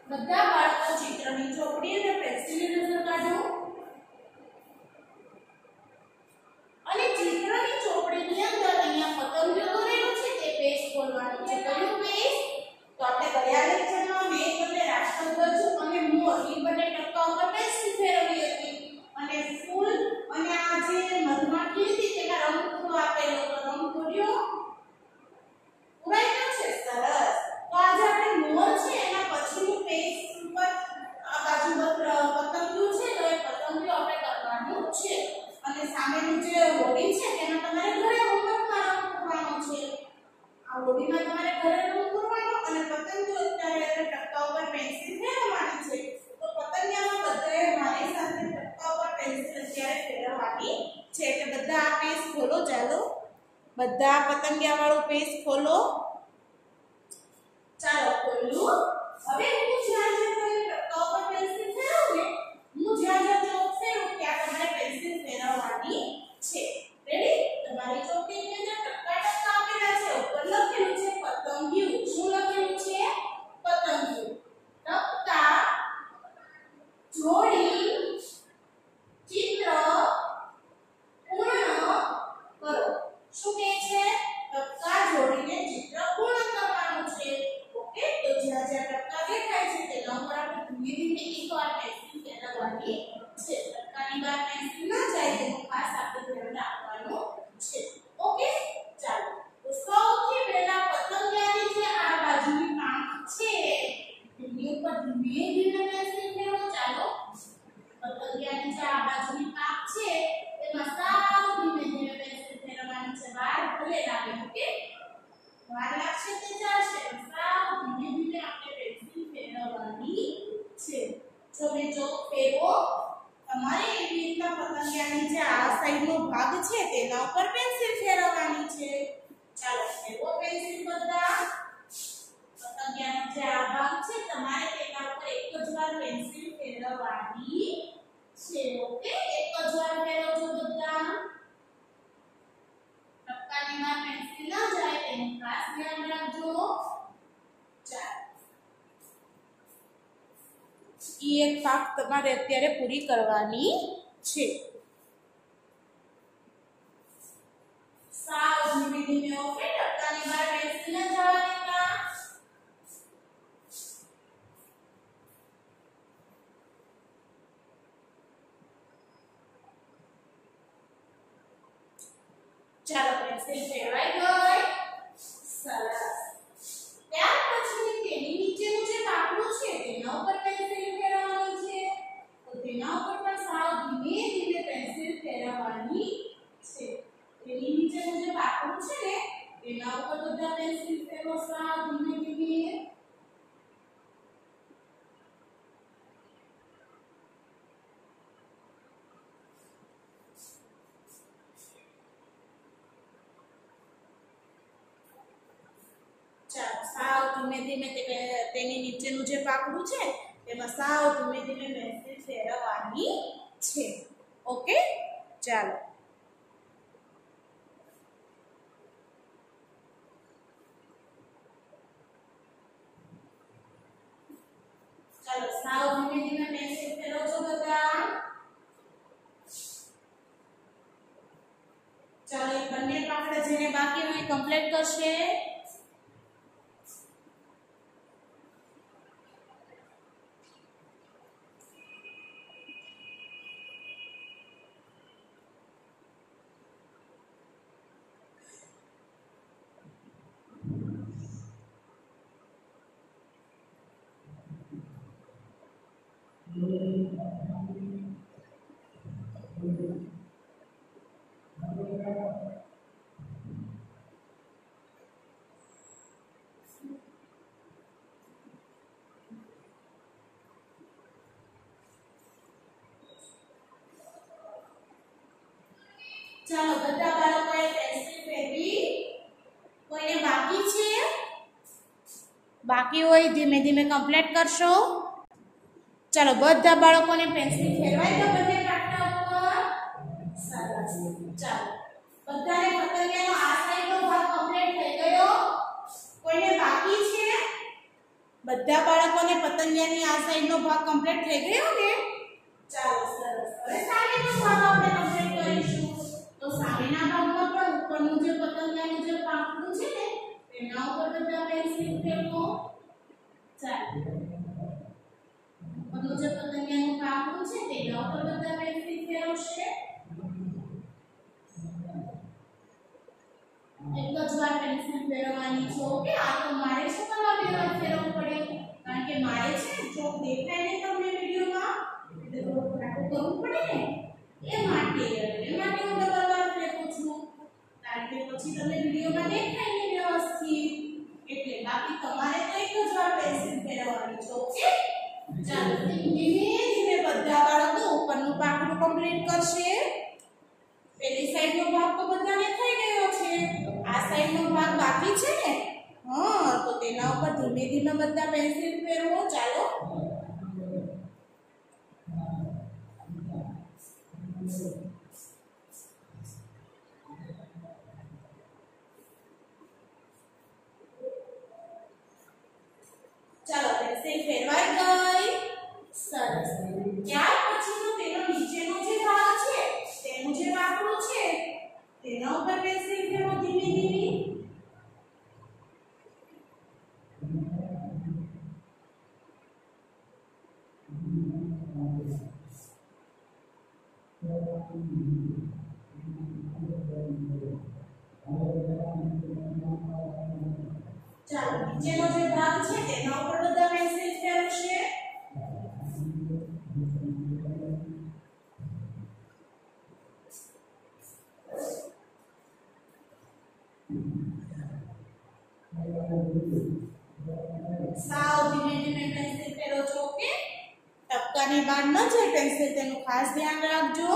બધા બાળકો ચિત્રની ચોપડી અને પેન્સિલની નજર કાઢો અને ચિત્રની ચોપડીની અંદર અહીંયા પતંગિયો દોરેલું છે તે પેજ ખોલવાનું છે. કયું પેજ? તો આપણે ગયા લેક્ચરમાં મેં તમને રાષ્ટ્રધ્વજ અને મોર એ બંને ટપકા ઉપર પેન્સિલ ફેરવી હતી અને ફૂલ અને આ જે મધમાખી હતી તેના રંગ પૂરો આપેલો તો રંગ પૂર્યો પૂરાઈ ગયો છે. સરસ. તો આજે આપણે મોર છે એના પછીનું પેજ ઉપર આ બાજુ પતંગિયું છે તો એ પતંગિયું આપણે કરવાનું છે અને સામેનું જે હોડી છે તેમાં તમારે ઘરે હોમવર્કમાં રંગ પૂરવાનો છે. આ હોડીમાં તમારે ઘરે રંગ પૂરવાનો અને પતંગિયું અત્યારે ટપકા ઉપર પેન્સિલ ફેરવવાની છે. તો પતંગિયામાં બધાએ મારી સાથે ટપકા ઉપર પેન્સિલ અત્યારે ફેરવવાની છે. એટલે બધા આ પેજ ખોલો. ચાલો બધા પતંગિયા વાળું પેજ ખોલો. ચાલો ખોલ્યું. હવે હું જ્યાં જ્યાં ટપકા ઉપર પેન્સિલ ફેરવું ને હું જ્યાં જ્યાં ચોક ફેરવું ત્યાં તમારે પેન્સિલ ફેરવવાની છે. રેડી? તમારી ચોકની અંદર ટપકા ટપકા આપેલા છે. ઉપર લખેલું છે પતંગિયું. શું લખેલું છે? પતંગિયું. ટપકા જોડી ચિત્ર પૂર્ણ કરો. શું કહે છે? ટપકા જોડીને ચિત્ર પૂર્ણ કરવાનું છે. ઓકે, તો જ્યાં જ્યાં ટપકા દેખાય છે તેના ઉપર આપણે ધીમે ધીમે એકવાર પેન્સિલ ફેરવવાની છે. ટપકાની બહાર પેન્સિલ ન જાય તેનું ખાસ આપણે ધ્યાન રાખવાનું છે. ઓકે, ચાલો. તો સૌથી પહેલા પતંગિયાની જે આ બાજુની પાંખ છે તેની ઉપર ધીમે ધીમે પેન્સિલ ફેરવો. ચાલો. પતંગિયાની જે આ બાજુની પાંખ છે તેમાં સાવ ધીમે ધીમે પેન્સિલ ફેરવવાની છે. વાર ભલે લાગે. ઓકે, વાર લાગશે તે ચાલશે. સાવ ધીમે ધીમે આપણે પેન્સિલ ફેરવવાની છે. જો મેં ચોક ફેરવો તમારે એવી રીતના પતંગિયાની જે આ સાઈડનો ભાગ છે તેના ઉપર પેન્સિલ ફેરવવાની છે. ચાલો ફેરવો પેન્સિલ બધા. પતંગિયાનો જે આ ભાગ છે તમારે તેના ઉપર એક જ વાર પેન્સિલ ફેરવવાની છે. ઓકે, એક જ વાર ફેરવજો બધા. ટપકાની બહાર પેન્સિલ ન જાય તેનું ખાસ ધ્યાન રાખજો. ચાલો, ઈ એક પાક તમારે અત્યારે પૂરી કરવાની છે. સાવ ધીમે ધીમે. ઓકે, ટપકાની બહાર પેન્સિલ ન જવા દેતા. ચાલો, પેન્સિલ ફેરવાઈ ગઈ. સરસ. ત્યાર પછી તેની નીચેનું જે પાકડું છે તેના ઉપર પેન્સિલ ફેરવવાની છે. તો તેના ઉપર પણ સાવ ધીમે ધીમે પેન્સિલ ફેરવવાની છે. તેની નીચેનું જે પાકડું છે ને તેના ઉપર બધા પેન્સિલ ફેરવો સાવ ધીમે ધીમે. સાવ ધીમે ધીમે તેની નીચેનું જે પાકડું છે તેમાં સાવ ધીમે ધીમે પેન્સિલ ફેરવવાની છે. ઓકે, ચાલો. ચાલો, સાવ ધીમે ધીમે પેન્સિલ ફેરવજો બધા. ચાલો, એ બંને પાકડા જેને બાકી હોય કમ્પ્લીટ કરશે. ચાલો, બધા બાળકોએ પેન્સિલ ફેરવી. કોઈને બાકી છે? બાકી હોય ધીમે ધીમે કમ્પ્લીટ કરશો. ચાલો, બધા બાળકોને પેન્સિલ ફેરવાઈ તો બંને પાટા ઉપર. સરસ. ચાલો, બધાને પતંગિયાનો આ સાઈડનો ભાગ કમ્પ્લીટ થઈ ગયો. કોઈને બાકી છે? ચાલો, હવે આપણે પતંગિયાની જે આ બાજુની પાંખ છે તેના ઉપર પેન્સિલ ફેરવવાની છે. તો તેના ઉપર ધીમે ધીમે પેન્સિલ ફેરવો. સાવ ધીમે ધીમે. બધા બાળકોને પતંગિયાની આ સાઈડનો ભાગ કમ્પ્લીટ થઈ ગયો ને? ચાલો સરસ. હવે સામેનો ભાગ આપણે કમ્પ્લીટ કરીશું. તો સામેના ભાગમાં પણ ઉપરનું જે પતંગિયાનું જે પાંખડું છે ને તેના ઉપર બધા પેન્સિલ ફેરવો. ચાલો. ઉપરનું જે પતંગિયાનું પાંખડું છે તેના ઉપર બધા પેન્સિલ ફેરવશે. એક જ વાર પેન્સિલ ફેરવવાની છે. ઓકે, આ તો મારે શું કરવા બે વાર ફેરવવું પડે? કારણ કે મારે છે ચોક દેખાય ને તમને વિડિયોમાં એટલે થોડું કાટું કરવું પડે ને એ માટે હું ડબલ વાર ફેરવું છું. કારણ કે પછી તમને વિડિયોમાં દેખાય ને વ્યવસ્થિત. એટલે બાકી તમારે તો એક જ વાર પેન્સિલ ફેરવવાની છે. ઓકે, ચાલો ધીમે ધીમે બધા બાળકો ઉપરનું પાંખડું કમ્પ્લીટ કરશે. પેલી સાઈડનો ભાગ તો બધાને થઈ ગયો છે. આ સાઈડનો ભાગ બાકી છે ને? હા, તો તેના ઉપર ધીમે ધીમે બધા પેન્સિલ ફેરવો. ચાલો. ચાલો પેન્સિલ ફેરવાઈ ગઈ. સરસ. ત્યાર પછીનો તેનો નીચેનો જે ભાગ છે તેનું જે વાકડું છે તેના ઉપર પેન્સિલ ફેરવો ધીમે ધીમે. ચાલો નીચેનો જે ભાગ છે તેના ઉપર બધા પેન્સિલ ફેરવશે. સાવ ધીમે ધીમે પેન્સિલ ફેરવો છો. ઓકે, ટપકાની બહાર ન જાય પેન્સિલ, તેનું ખાસ ધ્યાન રાખજો.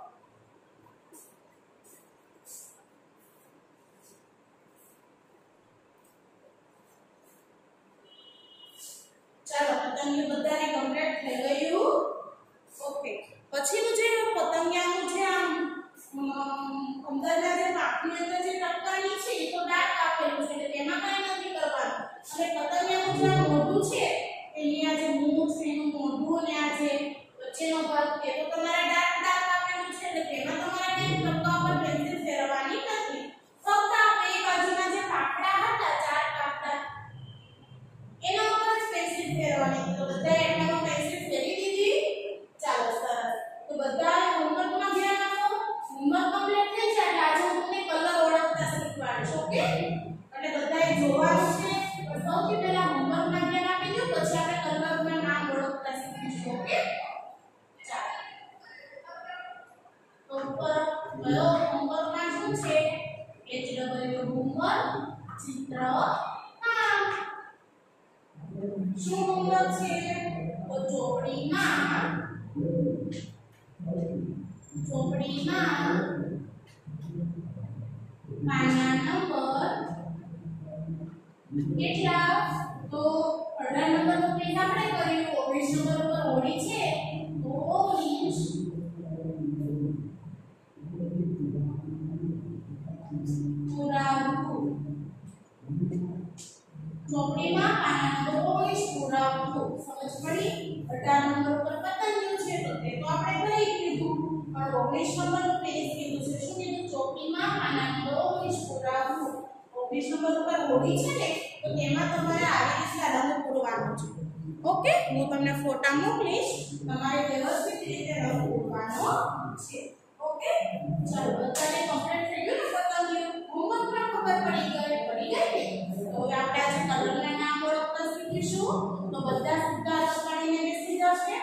ચાલો પતંગિયું બધાને કમ્પ્લીટ થઈ ગયું. ઓકે, પછીનું જે પતંગિયાનું જે આમ અંદરના જે પાંખની અંદર જે ટપકાની છે એ તો ડાર્ક આપેલું છે એટલે તેમાં કંઈ નથી કરવાનું. અને પતંગિયાનું જે મોઢું છે એની આ જે મૂછ છે એનું મોઢું અને આ જે વચ્ચેનો ભાગ છે તો તમારે ડાર્ક આપેલું છે એટલે તેમાં તમારે કંઈ ટપકા ઉપર પેન્સિલ ફેરવવાની નથી. ફક્ત આ બે બાજુના જે પાંખડા હતા, ચાર પાંખડા એના ઉપર જ પેન્સિલ ફેરવવાની. તો બધા એટલામાં પેન્સિલ ફેરવી દીધી. ચાલો સરસ. તો બધા હોમવર્કમાં ધ્યાન આપો. હોમવર્ક કમ્પ્લીટ થઈ જાય એટલે આજે હું તમને કલર ઓળખતા શીખવાડીશ. ઓકે, એટલે બધાએ જોવાનું છે. પણ સૌથી પહેલા હોમવર્કમાં ધ્યાન આપી દો, પછી આપણે કલરના નામ ઓળખતા શીખીશું. ઓકે, ચાલો. તો ઉપર કયો હોમવર્કમાં શું છે? HW હોમવર્ક ચિત્ર નામ. શું હોમવર્ક છે? તો ચોપડીમાં પાના નંબર કેટલા? તો 18 નંબર તો પેજ આપણે કર્યું. 19 નંબર ઉપર હોડી છે તો 19 પુરાવું. ચોપડીમાં પાના નંબર 19 પુરાવું. સમજ પડી? 18 નંબર ઉપર પતંગિયું છે તો તે તો આપણે કરી લીધું. પણ 19 નંબરનું પેજ કીધું છે. શું કીધું? ચોપડીમાં પાના નંબર 19 પુરાવું. 19 નંબર ઉપર હોડી છે ને તો તેમાં તમારે આવી રીતે રંગ પૂરવાનો છે. ઓકે, હું તમને ફોટા મોકલીશ. તમારે વ્યવસ્થિત રીતે રંગ પૂરવાનો છે. ઓકે, ચાલો બધાને કમ્પ્લીટ થઈ ગયું ને પતંગિયું? હોમવર્કમાં ખબર પડી ગઈ ને? તો હવે આપણે આજે કલરના નામ ઓળખતા શીખીશું. તો બધા સીધા પાડીને બેસી જશે.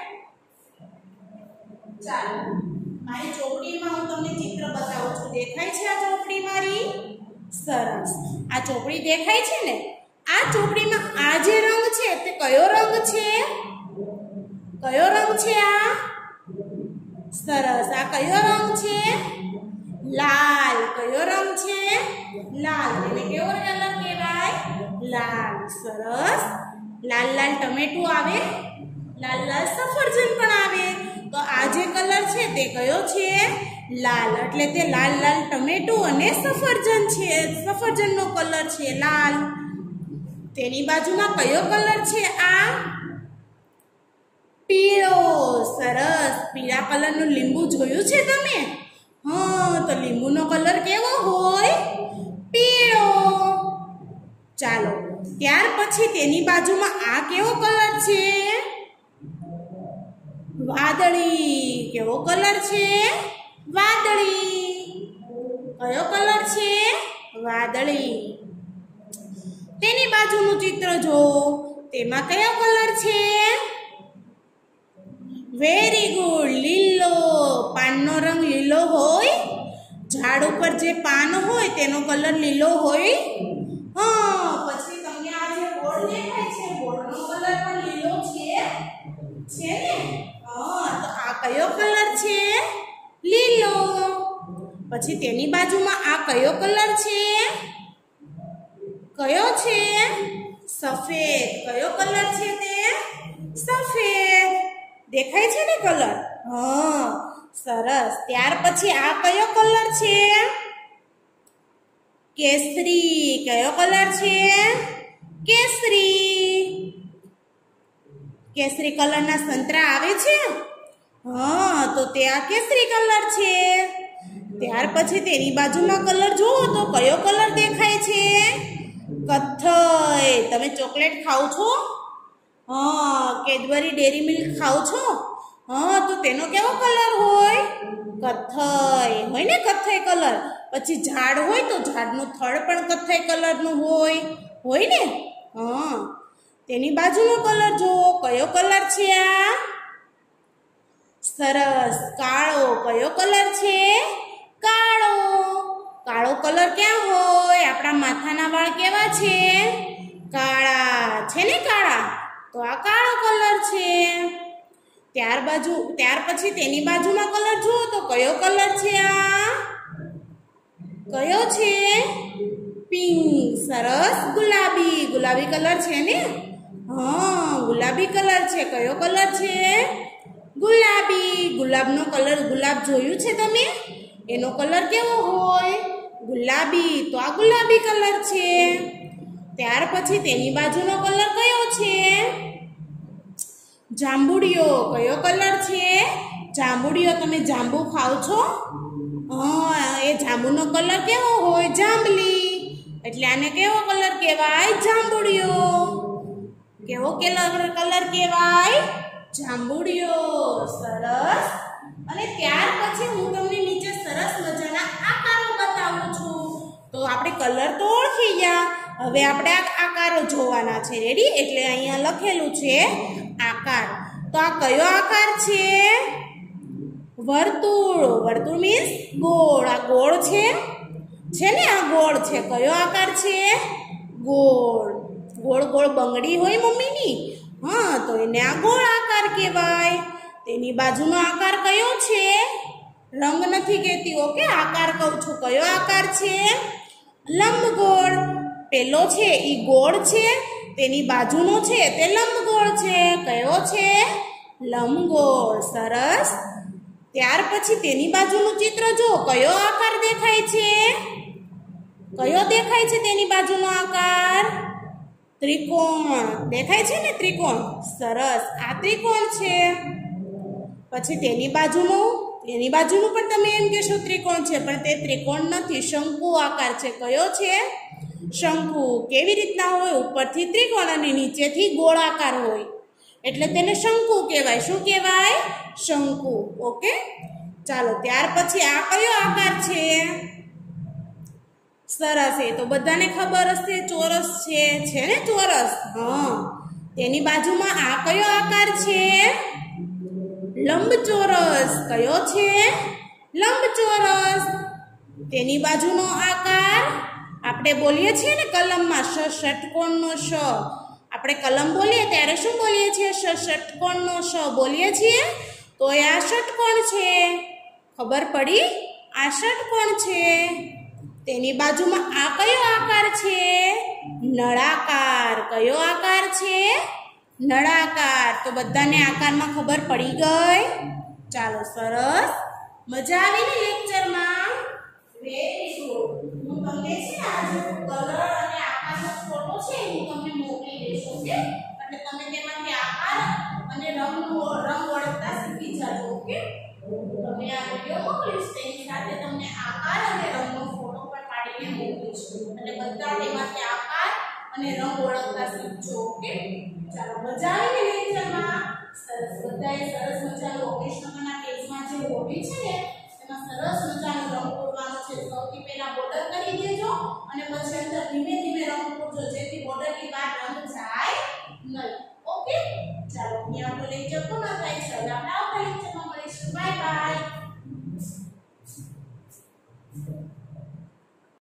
ચાલો મારી ચોપડીમાં હું તમને ચિત્ર બતાવું છું. દેખાય છે આ ચોપડી મારી? સરસ. આ ચોપડી દેખાય છે ને? આ ચોપડીમાં આ જે રંગ છે તે કયો રંગ છે? કયો રંગ છે આ? સરસ. આ કયો રંગ છે? લાલ. કયો રંગ છે? લાલ. એટલે કેવો કલર કહેવાય? લાલ. સરસ. લાલ લાલ ટમેટું આવે, લાલ લાલ સફરજન પણ આવે. તો આ જે કલર છે તે કયો છે? લાલ. એટલે તે લાલ લાલ ટમેટું અને સફરજન છે. સફરજનનો કલર છે લાલ. તેની બાજુમાં કયો કલર છે? આ પીળો. સરસ. પીળા કલરનું લીંબુ જોયું છે તમે? હા, તો લીંબુનો કલર કેવો હોય? પીળો. ચાલો, ત્યાર પછી તેની બાજુમાં આ કેવો કલર છે? વાદળી. કેવો કલર છે? વાદળી. કયો કલર છે? વાદળી. તેની બાજુનું ચિત્ર જો, તેમાં કયો કલર છે? વેરી ગુડ, લીલો. પાનનો રંગ લીલો હોય? ઝાડ ઉપર જે પાન હોય તેનો કલર લીલો હોય? હા. પછી તમને આ જે બોર્ડ દેખાય છે, બોર્ડનો કલર પણ લીલો છે ને? હા, તો આ કયો કલર છે? લીલો. પછી તેની બાજુમાં આ કયો કલર છે? કયો છે? સફેદ. કયો કલર છે તે? સફેદ. દેખાય છે ને કલર? હા, સરસ. ત્યાર પછી આ કયો કલર છે? કેસરી. કયો કલર છે? કેસરી. કેસરી કલરના સંતરા આવે છે? હા, તો તે આ કેસરી કલર છે. ત્યાર પછી તેની બાજુમાં કલર જુઓ તો કયો કલર દેખાય છે? કથ્થઈ. તમે ચોકલેટ ખાઓ છો? હા, કેડબરી ડેરી મિલ્ક ખાઓ છો? હા, તો તેનો કેવો કલર હોય? કથ્થઈ હોય ને? કથ્થઈ કલર. પછી ઝાડ હોય તો ઝાડનું થડ પણ કથ્થઈ કલરનું હોય ને? હા. તેની બાજુનો કલર જુઓ, કયો કલર છે આ? સરસ. કાળો. કયો કલર છે? કાળો. કાળો કલર ક્યાં હોય? આપણા માથાના વાળ કેવા છે? કાળા છે ને? કાળા. તો આ કાળો કલર છે. ત્યાર પછી તેની બાજુમાં કલર જુઓ તો કયો કલર છે આ? કયો છે? પિંક. સરસ. ગુલાબી. ગુલાબી કલર છે ને? હા, ગુલાબી કલર છે. કયો કલર છે? ગુલાબી. ગુલાબનો કલર, ગુલાબ જોયું છે તમે? એનો કલર કેવો હોય? ગુલાબી. તો આ ગુલાબી કલર છે. ત્યાર પછી તેની બાજુનો કલર કયો છે? જાંબુડિયો. કયો કલર છે? જાંબુડિયો. તમે જાંબુ ખાઓ છો? હા, એ જાંબુનો કલર કેવો હોય? જાંબલી. એટલે આને કેવો કલર કહેવાય? જાંબુડિયો. કેવો કલર કહેવાય? જાંબુડિયો. સરસ. અને ત્યાર પછી હું તમને નીચે સરસ મજાના આકારો બતાવું છું. તો આપણે કલર તો ઓળખી ગયા, હવે આપણે આ આકારો જોવાના છે. રેડી? એટલે અહીંયા લખેલું છે આકાર. તો આ કયો આકાર છે? વર્તુળ. વર્તુળ મીન્સ ગોળ. આ ગોળ છે ને? આ ગોળ છે. કયો આકાર છે? ગોળ. ગોળ ગોળ બંગડી હોય મમ્મીની. હા, તો એને આ ગોળ આકાર કહેવાય. તેની બાજુનો આકાર કયો છે? રંગ નથી કહેતી, ઓકે? આકાર કહું છું. કયો આકાર છે? લંબગોળ. પેલો છે ઈ ગોળ છે, તેની બાજુનો છે તે લંબગોળ છે. કયો છે? લંબગોળ. સરસ. ત્યાર પછી તેની બાજુનું ચિત્ર જો, કયો આકાર દેખાય છે? કયો દેખાય છે તેની બાજુનો આકાર? ત્રિકોણ. દેખાય છે ને? ત્રિકોણ. સરસ. આ ત્રિકોણ છે. પછી તેની બાજુનું પણ તમે એમ કહેશો ત્રિકોણ છે, પણ તે ત્રિકોણ નથી, શંકુ આકાર છે. કયો છે? શંકુ. કેવી રીતના હોય? ઉપરથી ત્રિકોણ અને નીચેથી ગોળાકાર હોય, એટલે તેને શંકુ કહેવાય. શું કહેવાય? શંકુ. ઓકે, ચાલો. ત્યાર પછી આ કયો આકાર છે? સરસ. એ તો બધાને ખબર હશે, ચોરસ છે ને? ચોરસ. હા. તેની બાજુમાં આ કયો આકાર છે? લંબચોરસ. કયો છે? લંબચોરસ. તેની બાજુનો આકાર આપણે બોલીએ છીએ ને કલમમાં ષટ્કોણનો ષ. આપણે કલમ બોલીએ ત્યારે શું બોલીએ છીએ? ષટ્કોણનો ષ બોલીએ છીએ. તો એ આ ષટ્કોણ છે. ખબર પડી? આ ષટ્કોણ છે. તેની બાજુમાં આ કયો આકાર છે? નળાકાર. કયો આકાર છે? નળાકાર. તો બધાને આકારમાં ખબર પડી ગઈ? ચાલો, સરસ. મજા આવી ને લેક્ચરમાં? Very good. હું તમને છે ને આજે કલર અને આકારનો ફોટો છે હું તમને રંગ ઓળખતા શીખી જાજો. ઓકે, તમે આ વિડિયો મોકલીશ તેની સાથે તમને આકાર અને રંગનો ફોટો પણ પાડીને મોકલીશ અને બધા તેમાંથી આકાર અને રંગ ઓળખતા શીખજો. ઓકે, ચાલો મજા આવી ગઈ લેક્ચરમાં. સરસ, બધાએ સરસ મજાનું 19 નંબરના પેજમાં જે હોબી છે ને એમાં સરસ મજાનો રંગ પૂરવાનો છે. સૌથી પહેલા બોર્ડર કરી દેજો અને પછી અંદર ધીમે ધીમે રંગ પૂરજો જેથી બોર્ડરની બહાર રંગ જાય નહીં. ઓકે, ચાલો અહીંયા આપણો લેક્ચર પૂર્ણ થાય છે. હવે આપણે આવતા લેક્ચરમાં મળીશું. Bye by.